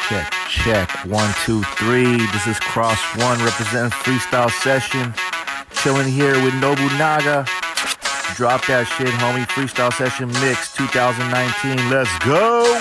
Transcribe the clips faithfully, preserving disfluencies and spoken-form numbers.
Check, check, one, two, three. This is Cross One representing Freestyle Session. Chilling here with Nobunaga. Drop that shit, homie. Freestyle Session Mix twenty nineteen. Let's go!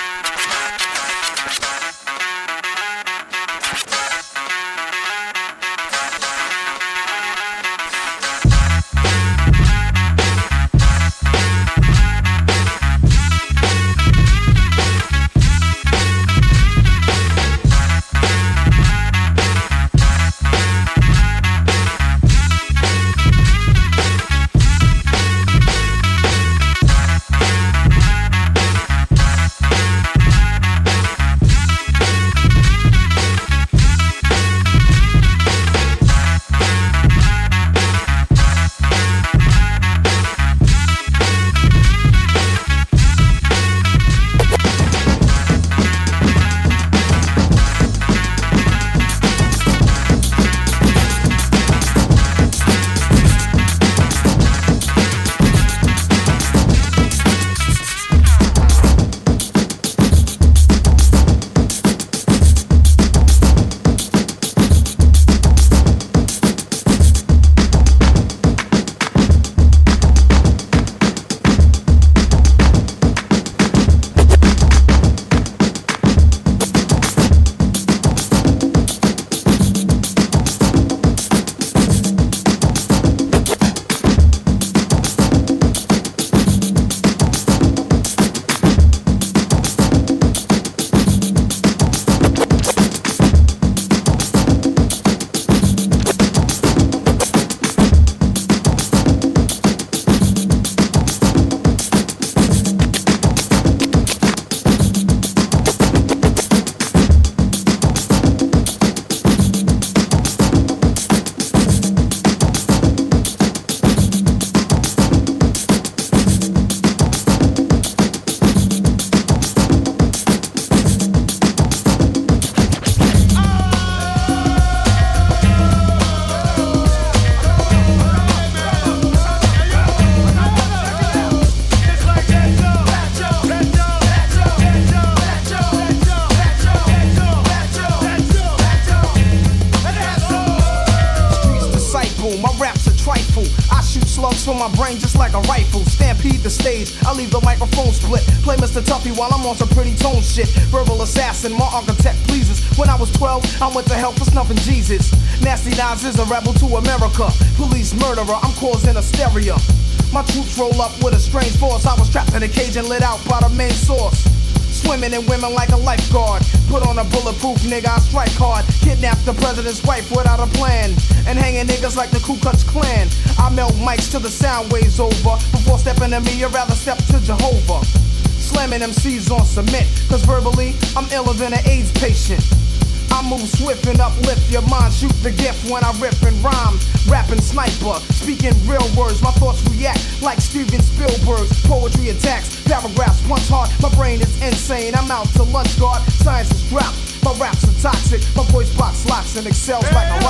For my brain just like a rifle. Stampede the stage, I leave the microphone split. Play Mister Tuffy while I'm on some pretty tone shit. Verbal assassin, my architect pleases. When I was twelve, I went to hell for snuffing Jesus. Nasty Nas is a rebel to America. Police murderer, I'm causing hysteria. My troops roll up with a strange force. I was trapped in a cage and lit out by the main source. Swimming in women like a lifeguard. Put on a bulletproof nigga, I strike hard. Kidnap the president's wife without a plan. And hanging niggas like the Ku Klux Klan. I melt mics till the sound waves over. Before stepping to me, I'd rather step to Jehovah. Slamming M Cs on cement. Cause verbally, I'm iller than an AIDS patient. I move swift and uplift your mind. Shoot the gift when I rip and rhyme. Rapping sniper, speaking real words. My thoughts react like Steven Spielberg's. Poetry attacks, paragraphs punch hard. My brain is insane, I'm out to lunch guard. Science is dropped, my raps are toxic. My voice box locks and excels like a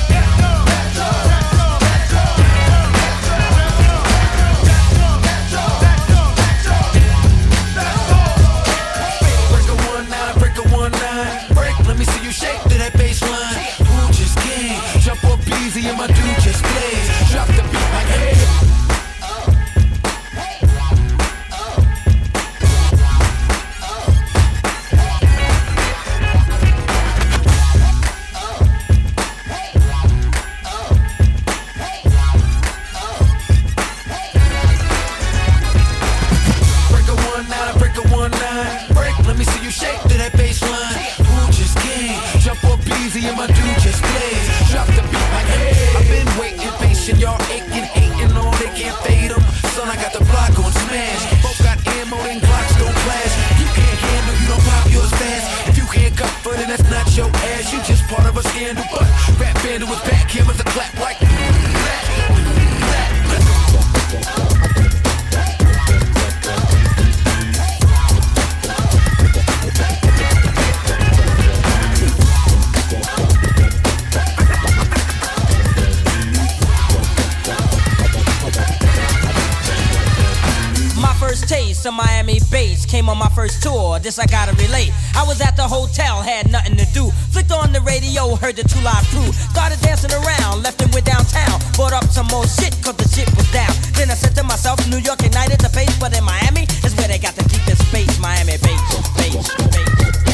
rocket. Let me see you shake to that bass line. Who just came? Jump up easy and my dude just plays. Drop the beat like hey. Break a one nine, break a one nine. Break, let me see you shake to that bass line. Jump up easy and my dude just plays. Drop the beat like hey. I've been waiting, patient, y'all aching, hating on, they can't fade them. Son, I got the block on smash. Both got ammo, then Glocks don't flash. You can't handle, you don't pop yours fast. If you can't cut for then that's not your ass. You just part of a scandal, but rap bandit with back hammers a clap like that. Taste of Miami Bass. rage came on my first tour. This I gotta relate. I was at the hotel, had nothing to do. Flicked on the radio, heard the Two Live Crew. Started dancing around, left and went downtown. Bought up some more shit, cause the shit was down. Then I said to myself, New York ignited the pace, but in Miami is where they got the deepest space. Miami bass, bass, bass.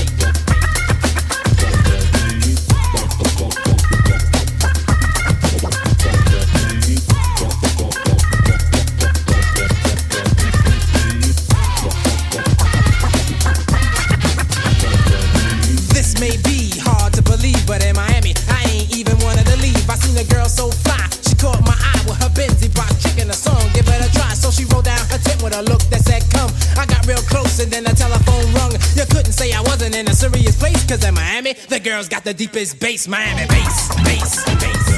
But in Miami, I ain't even wanted to leave. I seen a girl so fly, she caught my eye with her Benzie box, chicken a song, give it a try. So she rolled down her tent with a look that said come. I got real close and then the telephone rung. You couldn't say I wasn't in a serious place, cause in Miami, the girls got the deepest bass. Miami bass, bass, bass.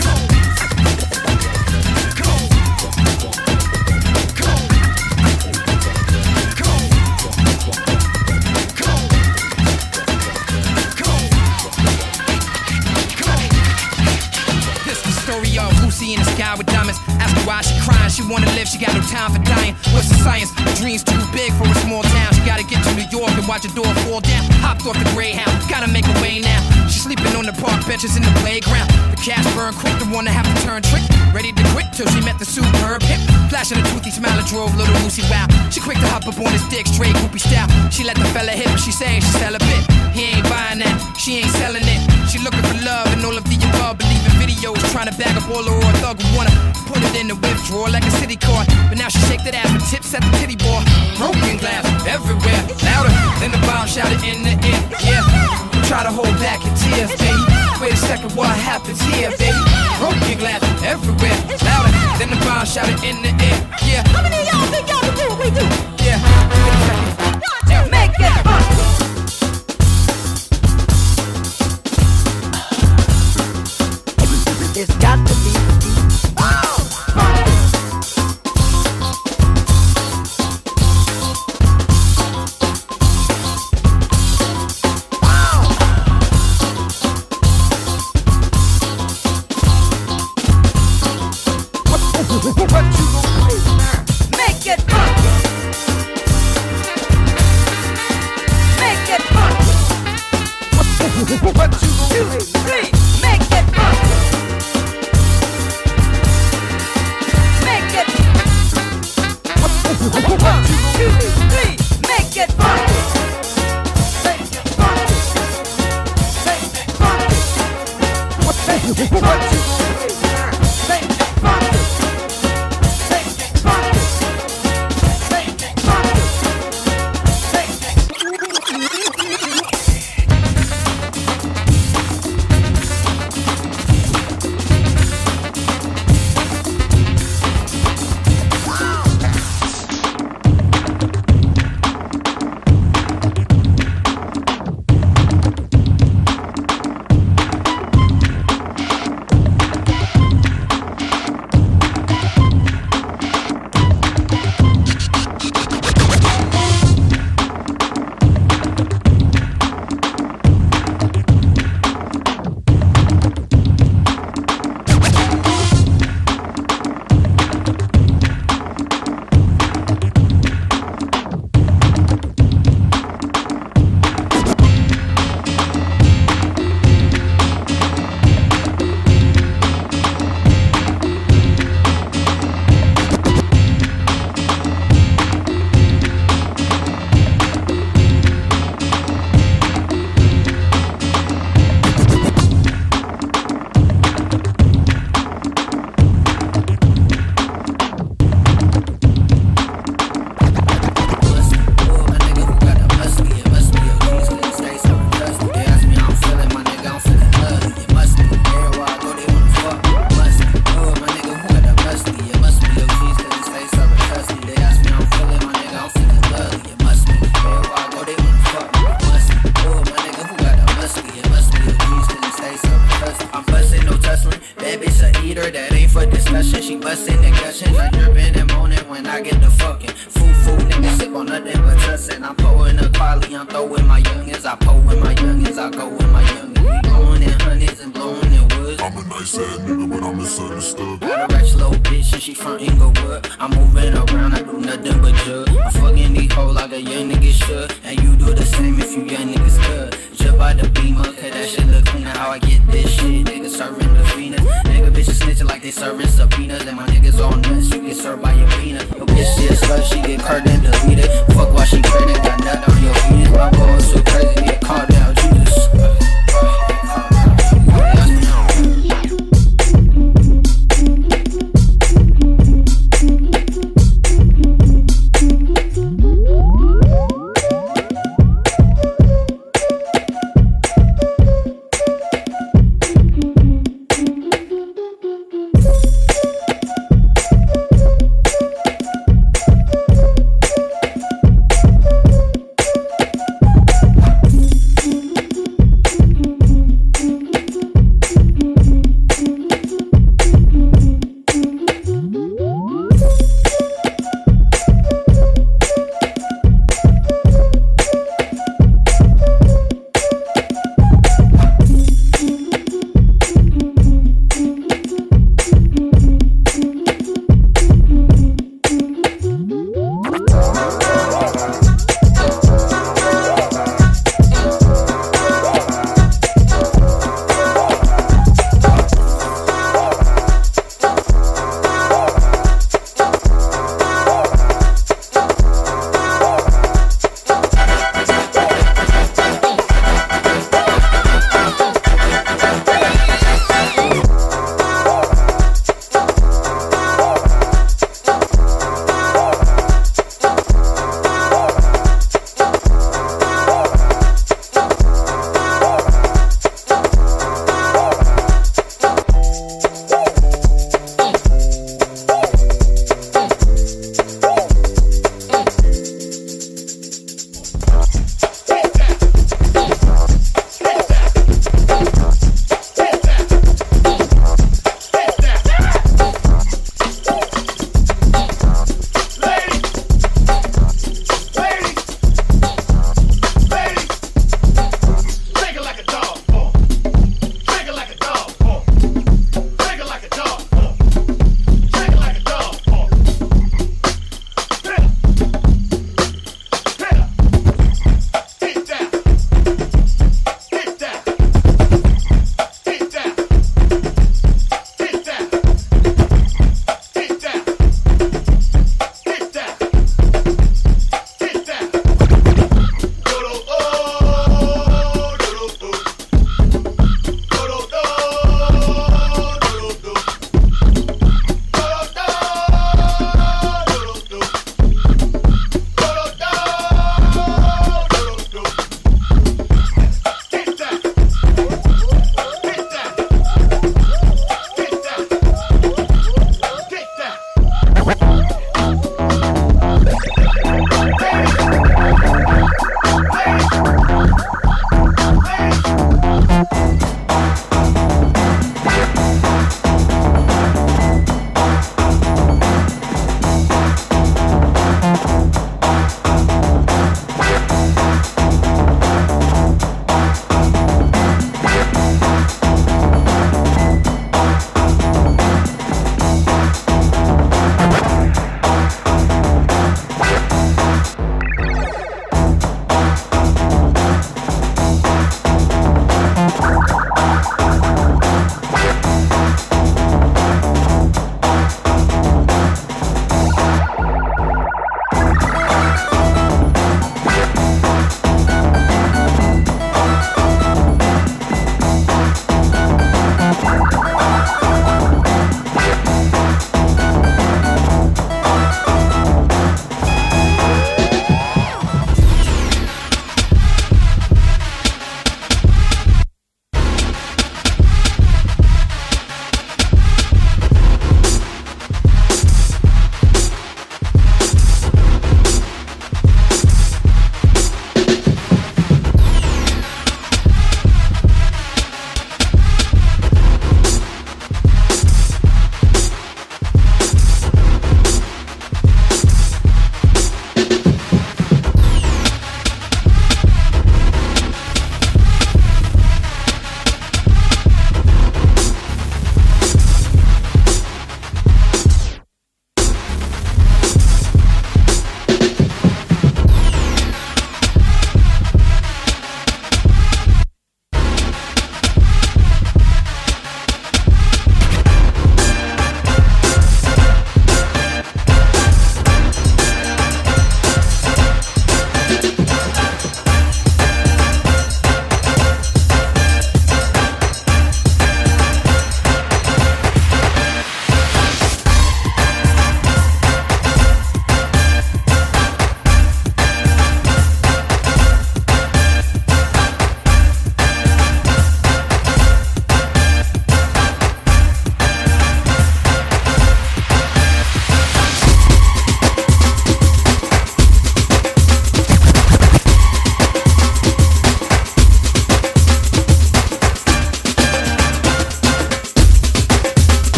In the sky with diamonds. Ask her why she crying. She wanna live, she got no time for dying. What's the science? Her dream's too big for a small town. She gotta get to New York and watch her door fall down. Hopped off the Greyhound, gotta make a way now. She's sleeping on the park benches in the playground. The cash burn quick, the one to have to turn trick. Ready to quit till she met the superb hip. Flashing a toothy smile and drove little Lucy wild. She quick to hop up on his dick, straight groupie style. She let the fella hit, but she saying she sell a bit. He ain't buying that, she ain't selling it. She looking for love and all of the above. Believing videos, trying to bag up all her raw thug who wanna put it in the withdrawal like a city card. But now she shake that ass with tips at the titty bar. Broken glass everywhere, louder than the bomb shouted in the air. Yeah, try to hold back your tears, baby. Wait a second, what happens here, baby? Broken glass everywhere, louder than the bomb shouted in the air. Yeah. How many of y'all think y'all can do what we do? Yeah. Yeah. Make it fun. It's got to be deep. Oh, fire. Wow. What, what you gonna do now? Make it fun. Make it fun. What, what you gonna do? Three. Make it fun. One, two, three, make it funky. Make it funky. Make it funky. What you gonna do now? Make it funky. Make it funky. Make it funky. Make it bustin'. I'm pouring a quality, I'm throwing my youngins. I pour with my youngins, I go with my youngins. We going in hundreds and blowing in woods. I'm a nice ass nigga, but I'm misunderstood. Got a rich little bitch and she from Inglewood. I'm moving around, I do nothing but jug. I'm fucking these hoes like a young nigga should. And you do the same if you young niggas could. Jump out the beamer, cause that shit look cleaner. How I get this shit, niggas serving the phoenix. Nigga bitches snitching like they serving subpoenas. And my niggas all nuts, you get served by your peanut. Your bitch she a slut, she get curved and deleted. Fuck why she credit, got nothing on your penis. My boy so crazy, get called out, Jesus.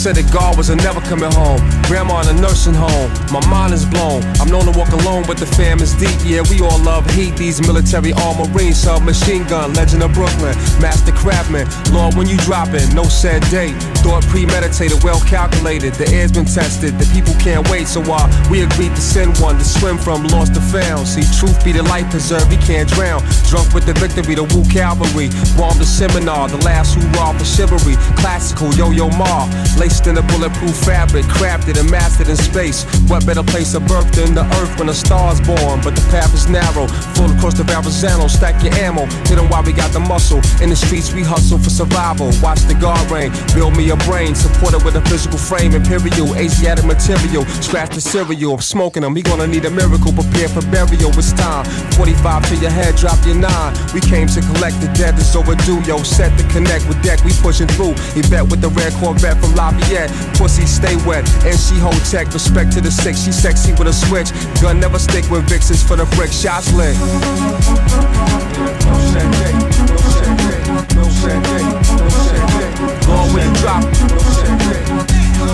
said that God was a never coming home. Grandma in a nursing home, my mind is blown. I'm known to walk alone, but the fam is deep. Yeah, we all love heat. These military armor marines, submachine gun, legend of Brooklyn, master craftsman. Lord, when you drop it, no set date. Thought premeditated, well calculated. The air's been tested, the people can't wait. So why uh, we agreed to send one to swim from lost to found. See, truth be the life preserved, he can't drown. Drunk with the victory, the Wu Cavalry. Bombed the seminar, the last hoorah for chivalry. Classical Yo-Yo Ma, laced in a bulletproof fabric, crafted and mastered in space. What better place of birth than the earth when a star's born? But the path is narrow, full across the Verrazano. Stack your ammo, hit 'em while we got the muscle. In the streets we hustle for survival. Watch the guard rain, build me a brain, supported with a physical frame. Imperial, Asiatic material, scratch the cereal. I'm smoking them, he gonna need a miracle. Prepare for burial, it's time. forty-five to your head, drop your nine. We came to collect the debt, it's overdue. Yo, set to connect with deck, we pushing through. Yvette with the red Corvette from Lafayette. Pussy stay wet, and she hold tech. Respect to the six, she sexy with a switch. Gun never stick with Vixens for the brick, shots lit. No set day, no set day, no set day, no set day. Lord, when you drop it, no set day.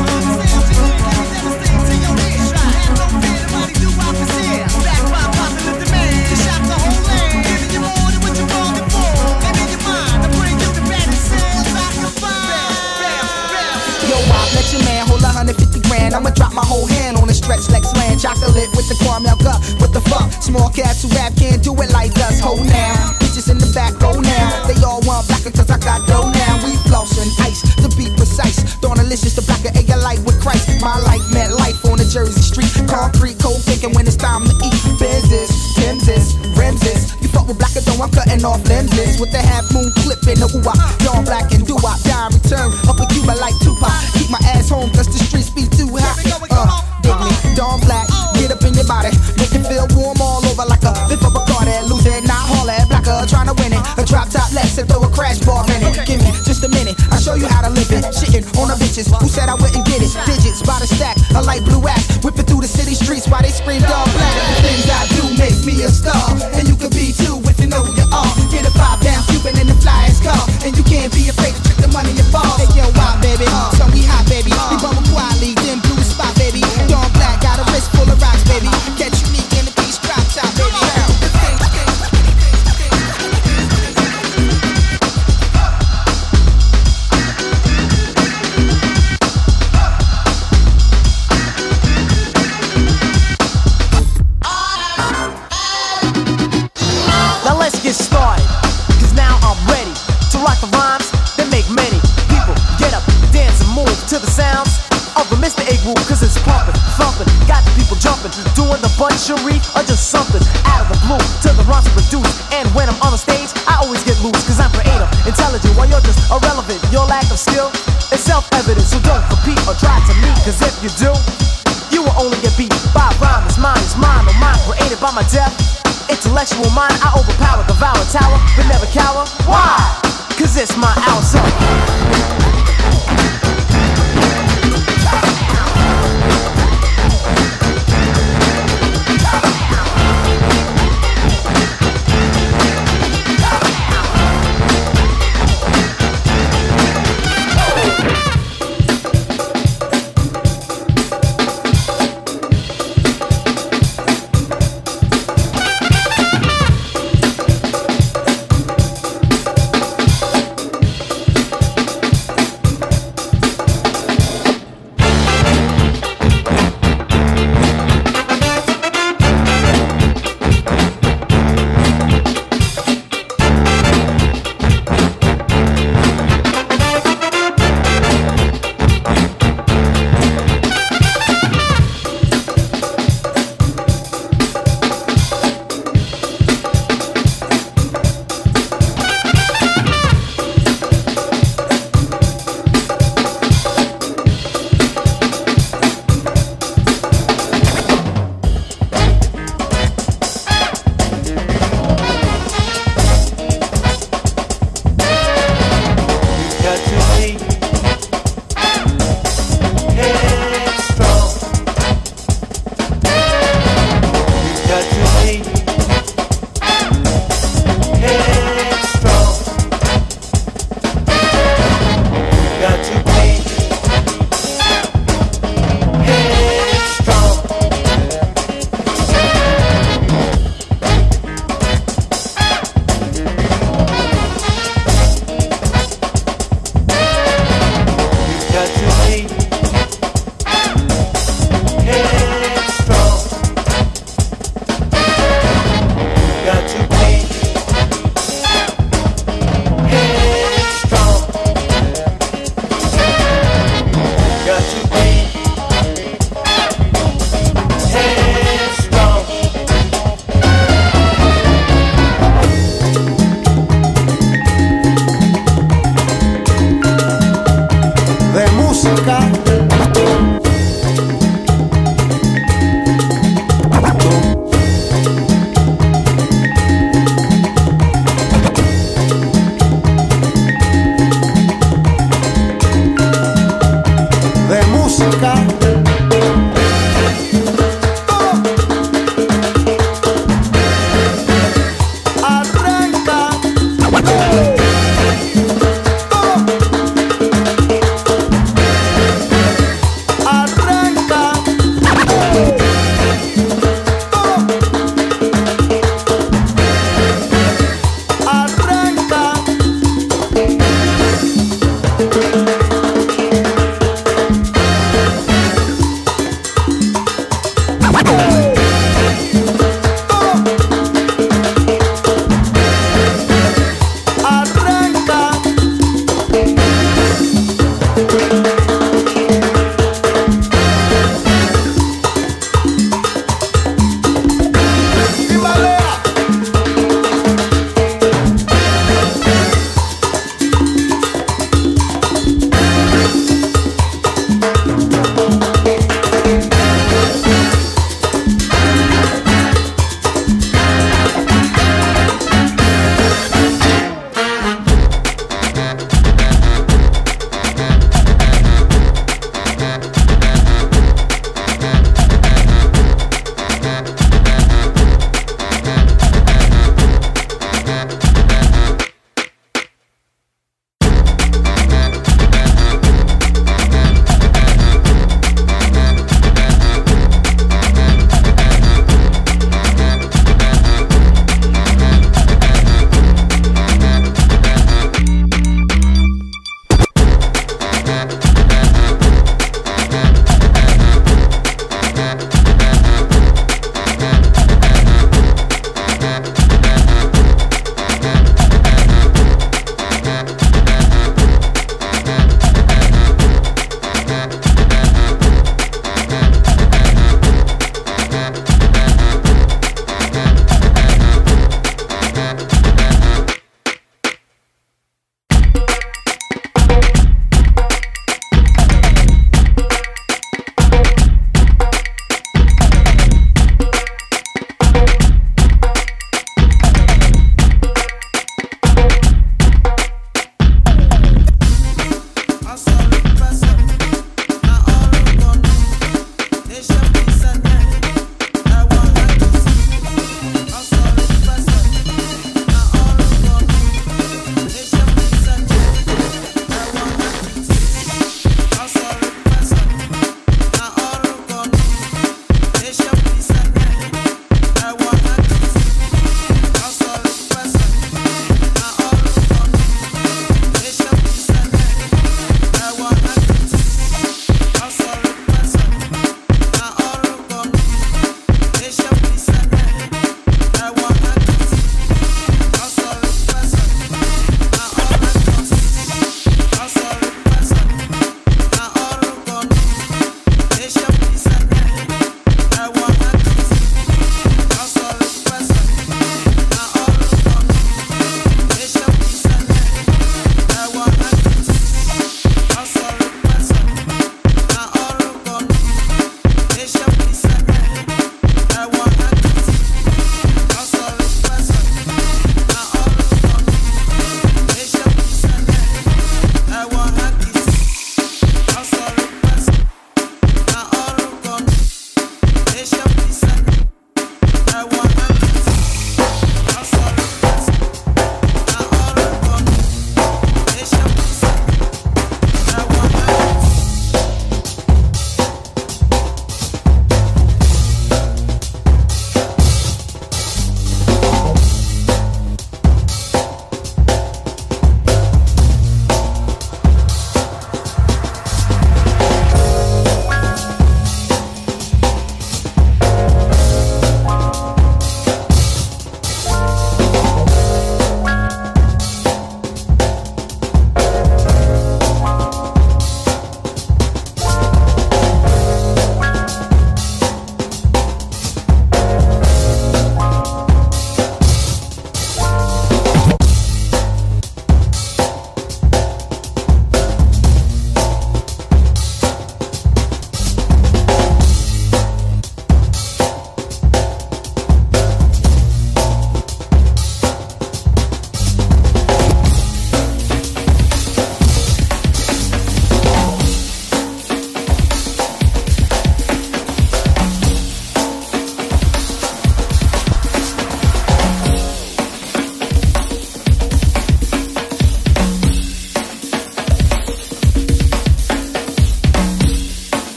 Let your man hold a hundred fifty grand. I'ma drop my whole hand on the stretch Lex land. Chocolate with the caramel gut. What the fuck? Small cats who rap can't do it like us. Hold now. Bitches in the back, roll now. They all want black cause I got dough now. We flossin' ice to be precise. Dawnalicious the black of egg light with Christ. My life meant life on the Jersey street. Concrete, cold thinking when it's time to eat. Benzes, Timses, Remses. You fuck with black or don't, I'm cutting off lenses. With the half moon clip in the ooh-wah. Dawn black and doo-wop. Die return up in Cuba like Tupac. Keep my ass home cause the streets be too hot. Uh, dig me, dawn black, get up in your body. Make it feel warm all over like a lift up a car that lose it, not haul it. Blacker trying to win it, a drop top less and throw a crash bar in it. Give me just a minute, I'll show you how to live it. Shitting on the bitches who said I wouldn't get it. Digits by the stack, a light blue axe. Whipping through the city streets while they scream dog black. The things I do make me a star, and you can be too if you know who you are. Get a five down Cuban in the flyest car, and you can't be afraid to trick the money in ball. Hey yo, wild baby, so we hot baby. We bubble quietly, then blue spot baby. Dawn black, got a wrist full of rocks baby. Get unique in the piece, drop top baby. Now let's get started, cause now I'm ready to rock the rhymes that make many people get up, dance and move to the sounds of the Mister Egg Room, cause it's pumping, thumping, got the people jumping, doing the bunchery or just something out of the blue to the rhymes to produce. And when I'm on the stage, I always get loose, cause I'm creative, intelligent, while you're just irrelevant. Your lack of skill is self-evident, so don't compete or try to meet, cause if you do, you will only get beat by rhyme. It's mine, it's mine, or mine created by my death. Intellectual mind, I overpower, devour, tower, but never cower. Why? Cause it's my answer.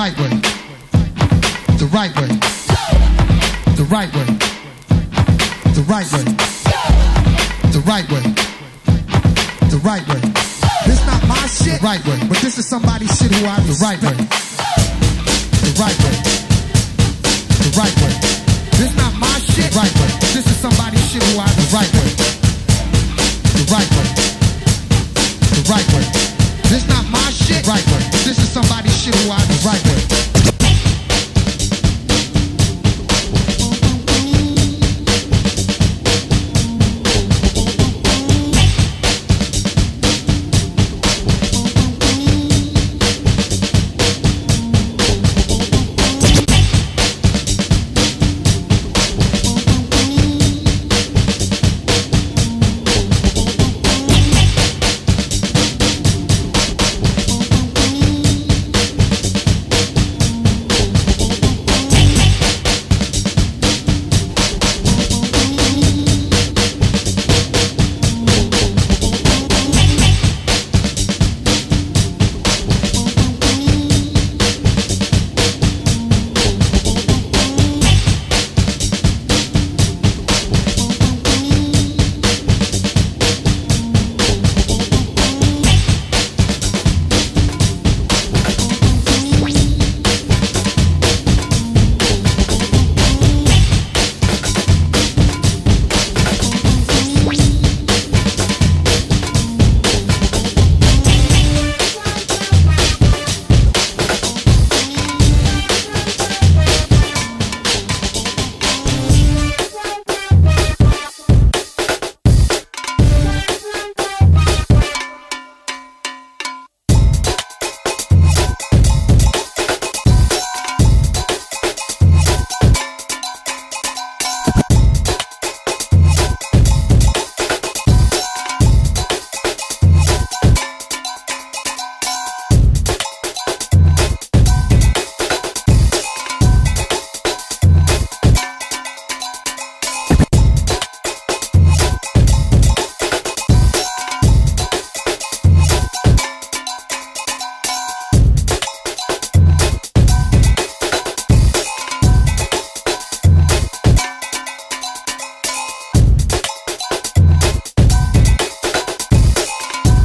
right way, the right way, the right way, the right way, the right way, the right way. This not my shit, the right way, but this is somebody's shit who I respect. The right way, the right way, the right way. This not my shit, right way, but this is somebody's shit who I respect. The right way, the right way, the right way. This not my shit, right way, but this is somebody's shit who I respect. The right way.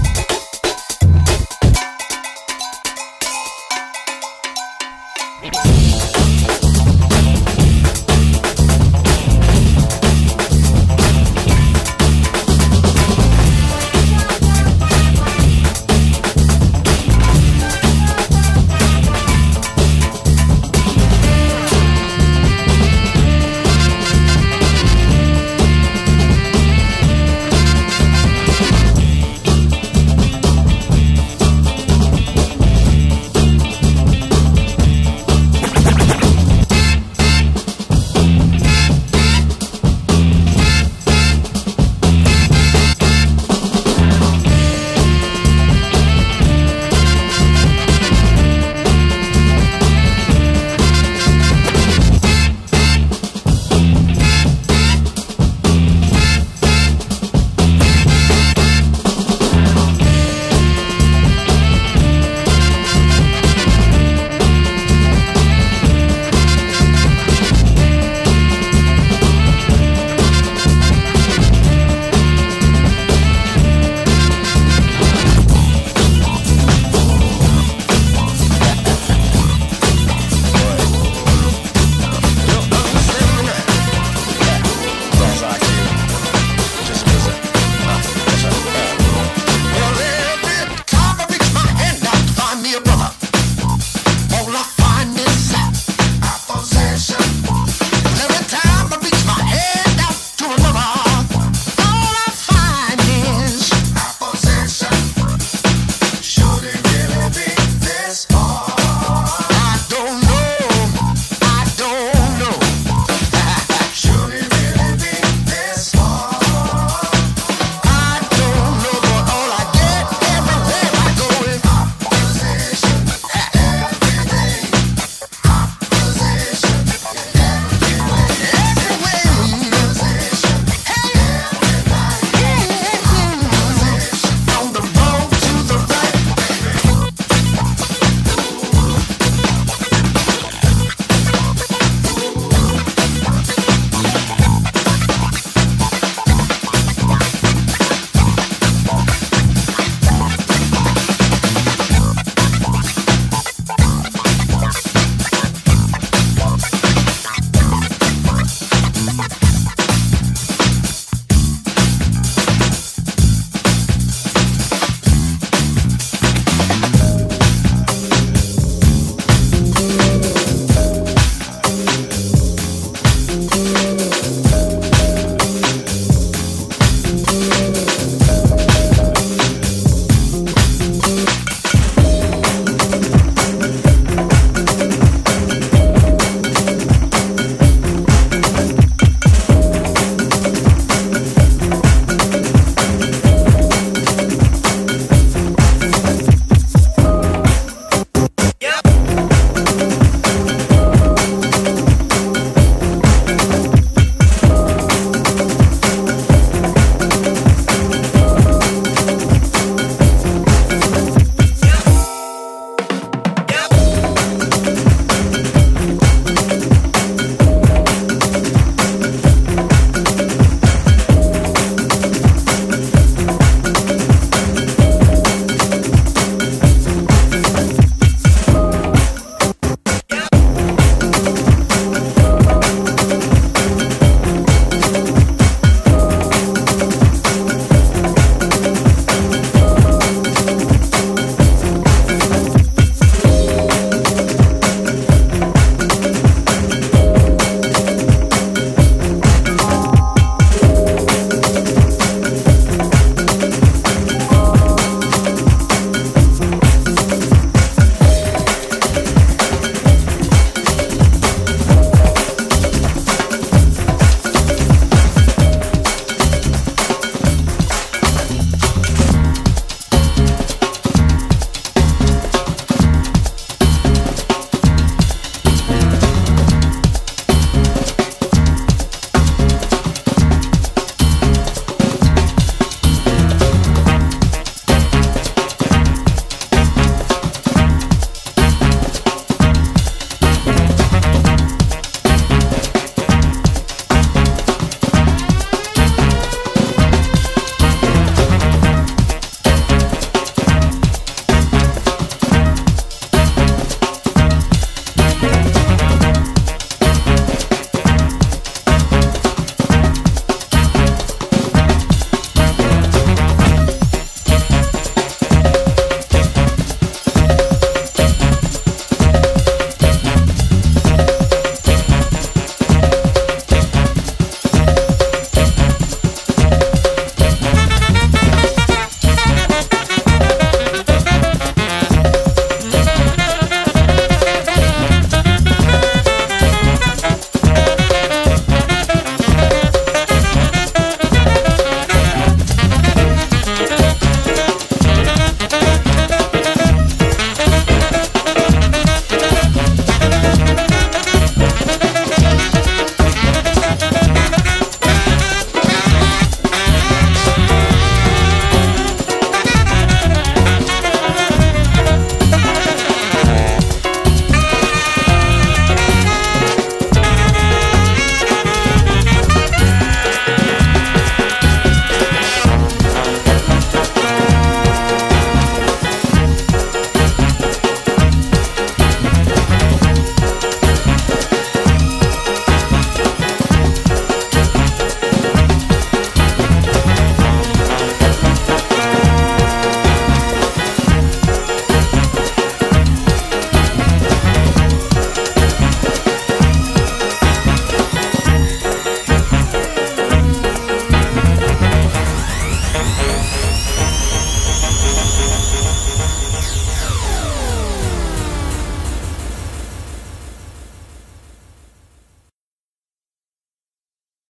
It's